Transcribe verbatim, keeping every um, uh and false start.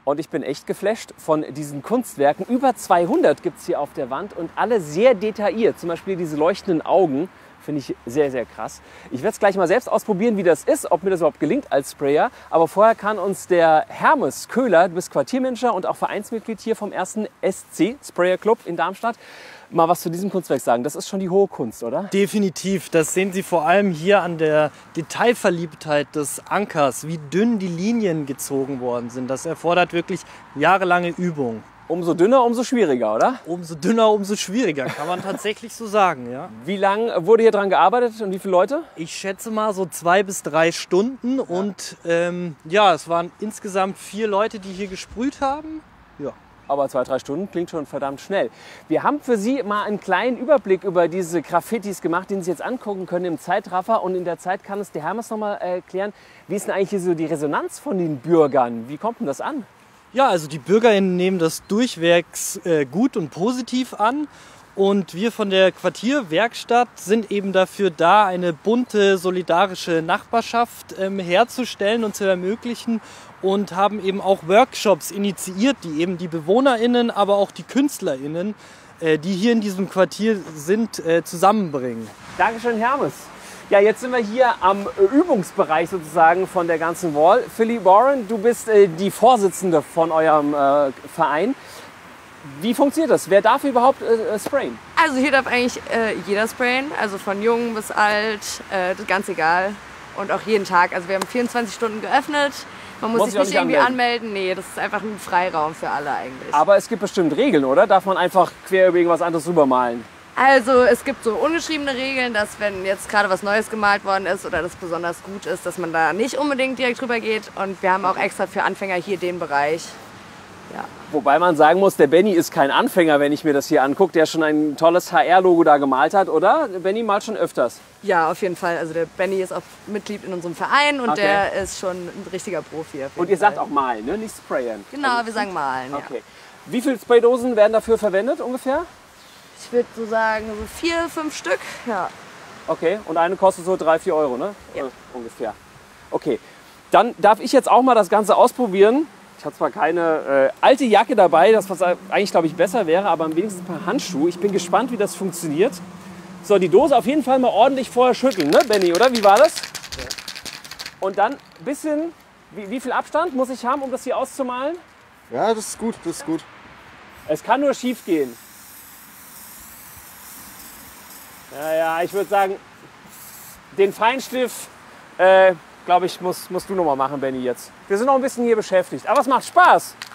Und ich bin echt geflasht von diesen Kunstwerken. Über zweihundert gibt es hier auf der Wand und alle sehr detailliert. Zum Beispiel diese leuchtenden Augen. Finde ich sehr, sehr krass. Ich werde es gleich mal selbst ausprobieren, wie das ist, ob mir das überhaupt gelingt als Sprayer. Aber vorher kann uns der Hermes Köhler, du bist Quartiermanager und auch Vereinsmitglied hier vom ersten S C Sprayer Club in Darmstadt, mal was zu diesem Kunstwerk sagen. Das ist schon die hohe Kunst, oder? Definitiv. Das sehen Sie vor allem hier an der Detailverliebtheit des Ankers, wie dünn die Linien gezogen worden sind. Das erfordert wirklich jahrelange Übung. Umso dünner, umso schwieriger, oder? Umso dünner, umso schwieriger, kann man tatsächlich so sagen, ja. Wie lange wurde hier dran gearbeitet und wie viele Leute? Ich schätze mal so zwei bis drei Stunden. Ja. Und ähm, ja, es waren insgesamt vier Leute, die hier gesprüht haben. Ja. Aber zwei, drei Stunden klingt schon verdammt schnell. Wir haben für Sie mal einen kleinen Überblick über diese Graffitis gemacht, den Sie jetzt angucken können im Zeitraffer. Und in der Zeit kann es der Hermes noch mal erklären, wie ist denn eigentlich hier so die Resonanz von den Bürgern? Wie kommt denn das an? Ja, also die BürgerInnen nehmen das durchwegs äh, gut und positiv an. Und wir von der Quartierwerkstatt sind eben dafür da, eine bunte, solidarische Nachbarschaft ähm, herzustellen und zu ermöglichen. Und haben eben auch Workshops initiiert, die eben die BewohnerInnen, aber auch die KünstlerInnen, äh, die hier in diesem Quartier sind, äh, zusammenbringen. Dankeschön, Hermes. Ja, jetzt sind wir hier am Übungsbereich sozusagen von der ganzen Wall. Philly Warren, du bist äh, die Vorsitzende von eurem äh, Verein. Wie funktioniert das? Wer darf überhaupt äh, sprayen? Also hier darf eigentlich äh, jeder sprayen, also von jung bis alt, äh, ganz egal. Und auch jeden Tag. Also wir haben vierundzwanzig Stunden geöffnet. Man muss, muss sich nicht irgendwie anmelden. anmelden. Nee, das ist einfach ein Freiraum für alle eigentlich. Aber es gibt bestimmt Regeln, oder? Darf man einfach quer über irgendwas anderes rübermalen? Also es gibt so ungeschriebene Regeln, dass wenn jetzt gerade was Neues gemalt worden ist oder das besonders gut ist, dass man da nicht unbedingt direkt drüber geht. Und wir haben auch extra für Anfänger hier den Bereich. Ja. Wobei man sagen muss, der Benny ist kein Anfänger, wenn ich mir das hier angucke, der schon ein tolles H R-Logo da gemalt hat, oder? Der Benny malt schon öfters. Ja, auf jeden Fall. Also der Benny ist auch Mitglied in unserem Verein und okay. Der ist schon ein richtiger Profi. Und ihr Fall. sagt auch malen, ne? Nicht sprayen? Genau, also, wir sagen malen, okay. ja. Wie viele Spraydosen werden dafür verwendet ungefähr? Ich würde so sagen, so vier, fünf Stück, ja. Okay, und eine kostet so drei, vier Euro, ne? Ja. Äh, ungefähr. Okay, dann darf ich jetzt auch mal das Ganze ausprobieren. Ich habe zwar keine äh, alte Jacke dabei, das was eigentlich, glaube ich, besser wäre, aber am wenigsten ein paar Handschuhe. Ich bin gespannt, wie das funktioniert. So, die Dose auf jeden Fall mal ordentlich vorher schütteln, ne, Benny, oder? Wie war das? Ja. Und dann ein bisschen, wie, wie viel Abstand muss ich haben, um das hier auszumalen? Ja, das ist gut, das ist gut. Es kann nur schief gehen. Ja, ja, ich würde sagen, den Feinschliff, äh, glaube ich, musst, musst du noch mal machen, Benny, jetzt. Wir sind noch ein bisschen hier beschäftigt, aber es macht Spaß.